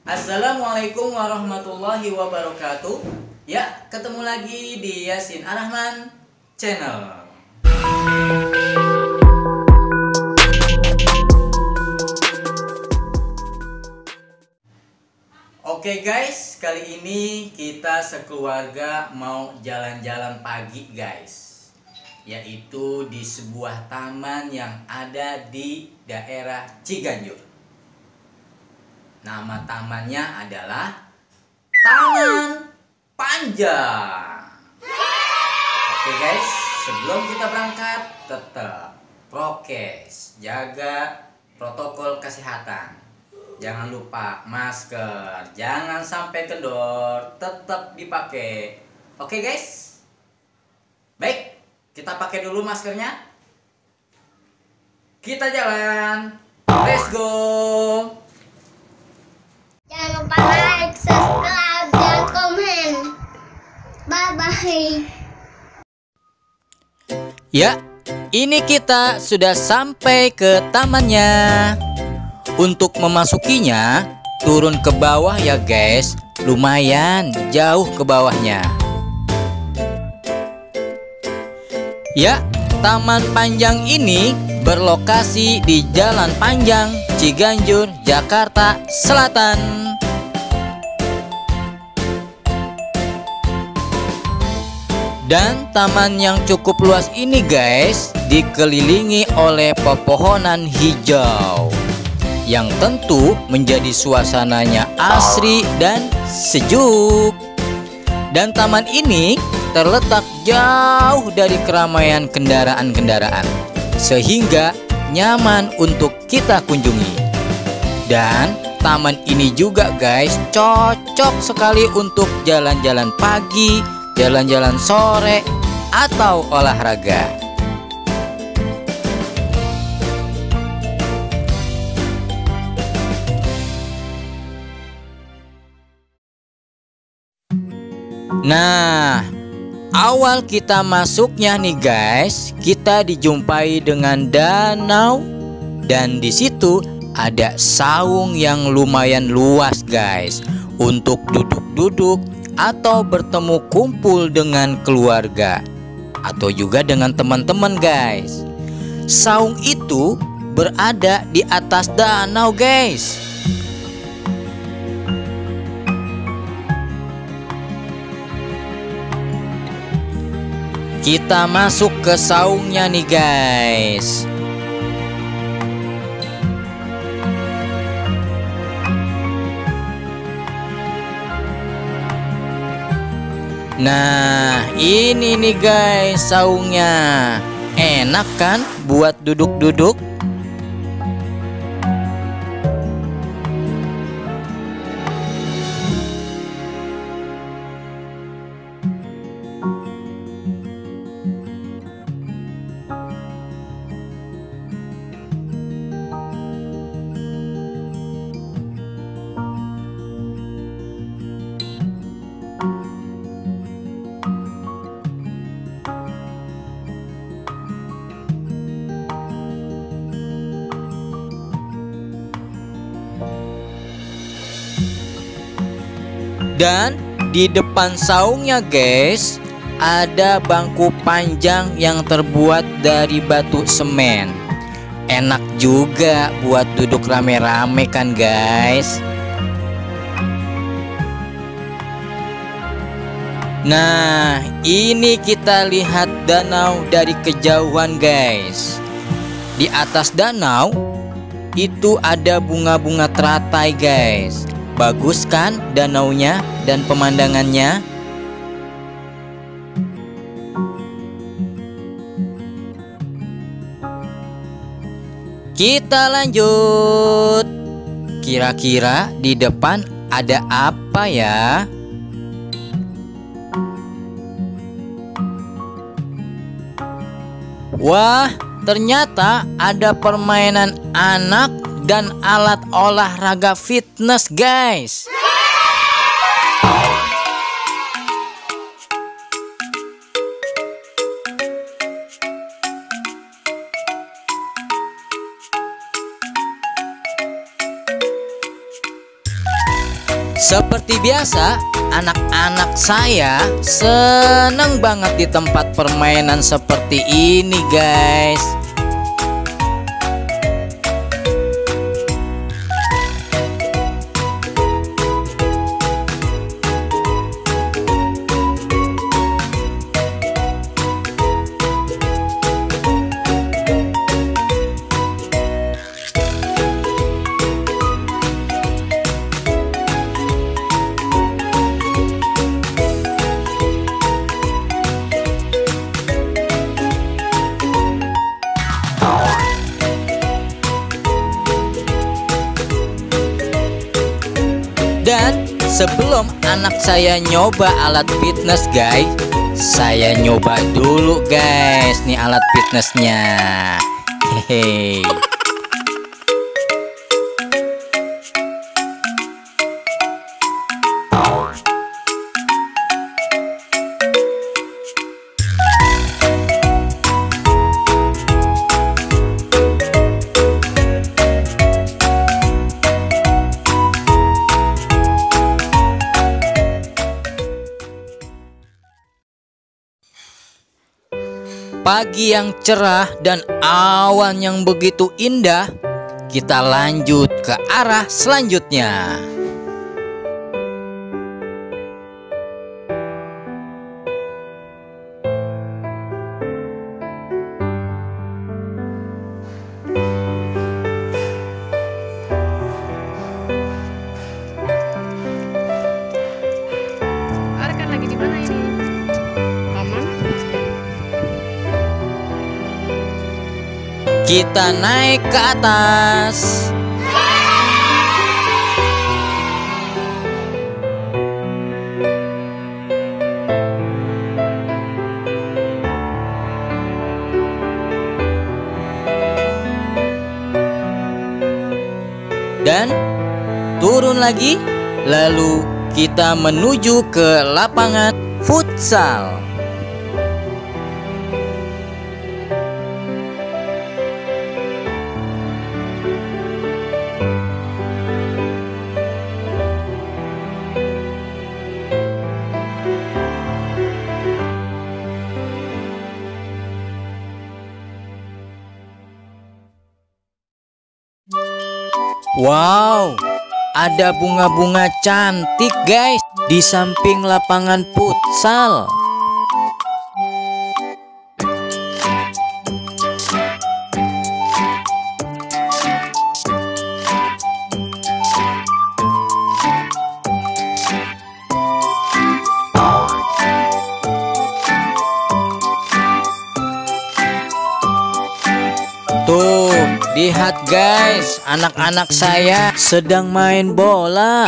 Assalamualaikum warahmatullahi wabarakatuh. Ya, ketemu lagi di Yasin Arahman Channel. Oke guys, kali ini kita sekeluarga mau jalan-jalan pagi guys, yaitu di sebuah taman yang ada di daerah Ciganjur. Nama tamannya adalah Taman Panjang. Oke guys, sebelum kita berangkat tetap prokes, jaga protokol kesehatan. Jangan lupa masker, jangan sampai kendor, tetap dipakai. Oke guys. Baik, kita pakai dulu maskernya. Kita jalan. Let's go. Jangan lupa like, subscribe, dan komen. Bye-bye. Ya, ini kita sudah sampai ke tamannya. Untuk memasukinya, turun ke bawah ya guys. Lumayan jauh ke bawahnya. Ya, Taman Panjang ini berlokasi di Jalan Panjang, Ciganjur, Jakarta Selatan. Dan taman yang cukup luas ini guys, dikelilingi oleh pepohonan hijau yang tentu menjadi suasananya asri dan sejuk. Dan taman ini terletak jauh dari keramaian kendaraan-kendaraan, sehingga nyaman untuk kita kunjungi. Dan taman ini juga guys cocok sekali untuk jalan-jalan pagi, jalan-jalan sore, atau olahraga. Nah, awal kita masuknya nih guys, kita dijumpai dengan danau, dan di situ ada saung yang lumayan luas guys untuk duduk-duduk atau bertemu kumpul dengan keluarga atau juga dengan teman-teman guys. Saung itu berada di atas danau guys. Kita masuk ke saungnya nih guys. Nah, ini nih guys saungnya. Enak kan buat duduk-duduk? Dan di depan saungnya guys, ada bangku panjang yang terbuat dari batu semen. Enak juga buat duduk rame-rame kan guys. Nah, ini kita lihat danau dari kejauhan guys. Di atas danau itu ada bunga-bunga teratai guys. Bagus kan danaunya dan pemandangannya? Kita lanjut. Kira-kira di depan ada apa ya? Wah, ternyata ada permainan anak dan alat olahraga fitness guys. Seperti biasa, anak-anak saya seneng banget di tempat permainan seperti ini, guys. Dan sebelum anak saya nyoba alat fitness, guys, saya nyoba dulu, guys, nih alat fitnessnya. Hehe. Pagi yang cerah dan awan yang begitu indah, kita lanjut ke arah selanjutnya. Arkan lagi di mana ini? Aman? Kita naik ke atas. Dan turun lagi, lalu kita menuju ke lapangan futsal. Wow, ada bunga-bunga cantik, guys, di samping lapangan futsal. Tuh, lihat guys, anak-anak saya sedang main bola.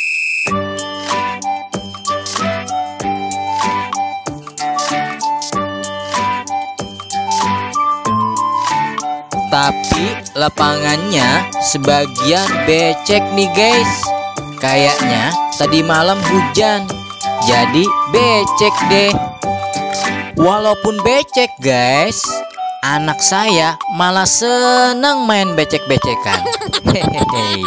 Tapi lapangannya sebagian becek nih guys. Kayaknya tadi malam hujan, jadi becek deh. Walaupun becek guys, anak saya malah senang main becek-becekan. Hehehe.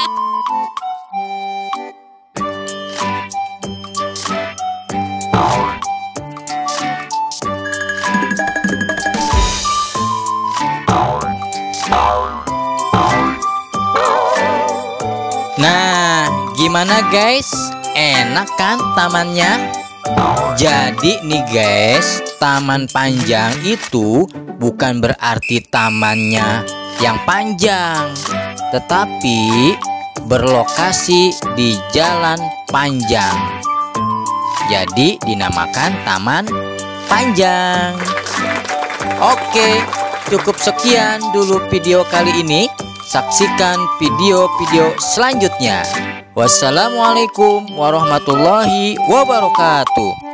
Nah, gimana guys? Enak kan tamannya? Jadi nih guys, taman panjang itu bukan berarti tamannya yang panjang, tetapi berlokasi di jalan panjang. Jadi dinamakan taman panjang. Oke, cukup sekian dulu video kali ini. Saksikan video-video selanjutnya. Wassalamualaikum warahmatullahi wabarakatuh.